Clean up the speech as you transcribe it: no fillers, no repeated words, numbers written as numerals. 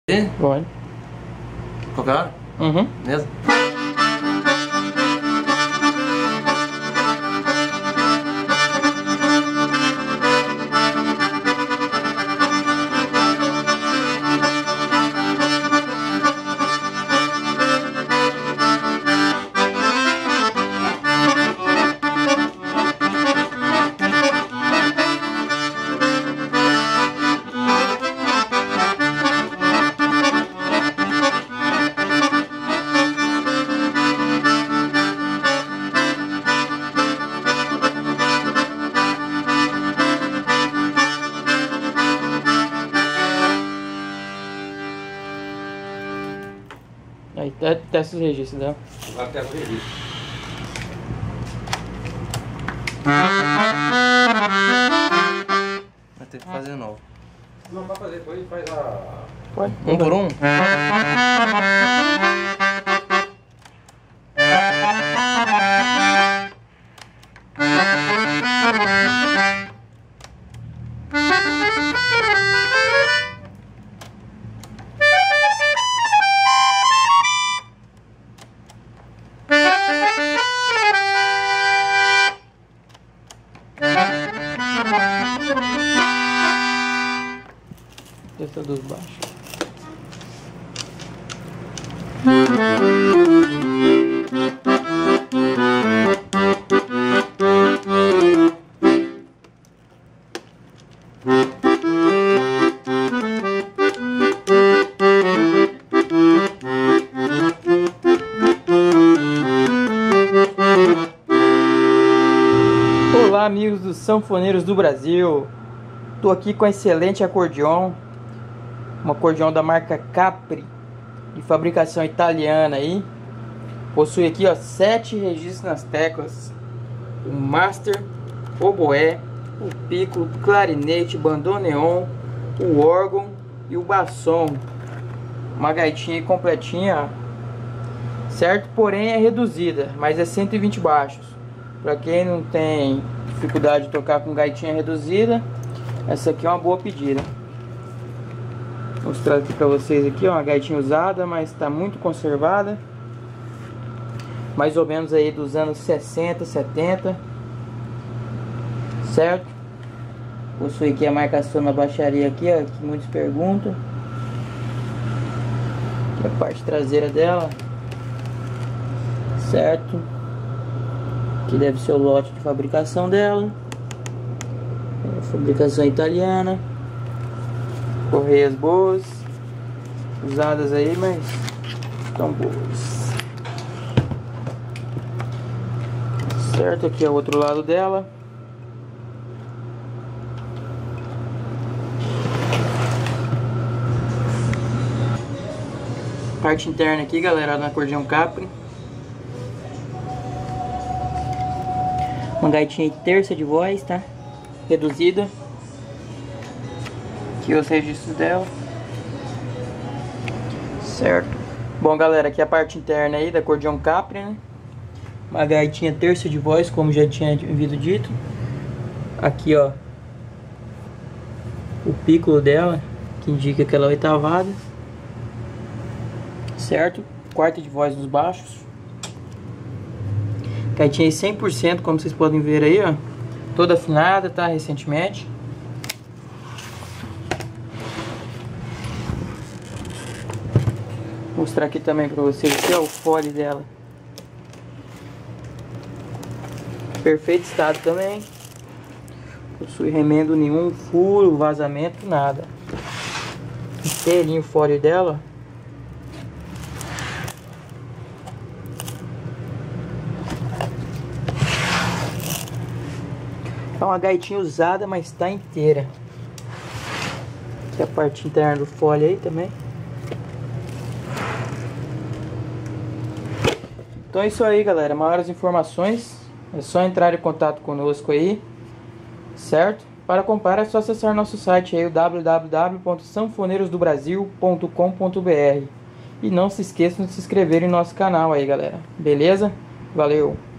Pode. Qualquer hora? Uhum. Mesmo? Aí, testa os registros dela. Vai pegar o registro. Vai ter que fazer de novo. Não, pra fazer, depois faz a... Pode. Um por um? Testa dos baixos. Olá, amigos dos sanfoneiros do Brasil. Tô aqui com um excelente acordeon, um acordeon da marca Capri, de fabricação italiana aí. Possui aqui, ó, 7 registros nas teclas: o master, oboé, o piccolo, clarinete, bandoneon, o órgão e o basson. Uma gaitinha aí completinha, ó, certo? Porém é reduzida, mas é 120 baixos. Para quem não tem dificuldade de tocar com gaitinha reduzida, essa aqui é uma boa pedida. Vou mostrar aqui para vocês aqui, ó, uma gaitinha usada, mas está muito conservada. Mais ou menos aí dos anos 60, 70. Certo? Possui aqui a marcação na baixaria aqui, ó, que muitos perguntam. Aqui a parte traseira dela. Certo? Aqui deve ser o lote de fabricação dela. Fabricação italiana. Correias boas. Usadas aí, mas estão boas. Certo, aqui é o outro lado dela. Parte interna aqui, galera, na acordeon Capri. Uma gaitinha de terça de voz, tá? Reduzida. Aqui os registros dela. Certo. Bom, galera, aqui a parte interna aí da acordeon Capri, né? Uma gaitinha terça de voz, como já tinha havido dito. Aqui, ó, o piccolo dela, que indica aquela oitavada. Certo? Quarta de voz nos baixos. Gaitinha 100%, como vocês podem ver aí, ó. Toda afinada, tá? Recentemente. Vou mostrar aqui também pra vocês aqui, ó, o fole dela. Perfeito estado também. Não possui remendo nenhum, furo, vazamento, nada. Inteirinho o fole dela. É uma gaitinha usada, mas está inteira. Aqui a parte interna do fole aí também. Então é isso aí, galera. Maiores informações é só entrar em contato conosco aí, certo? Para comprar é só acessar nosso site aí, o www.sanfoneirosdobrasil.com.br. E não se esqueçam de se inscrever em nosso canal aí, galera. Beleza? Valeu!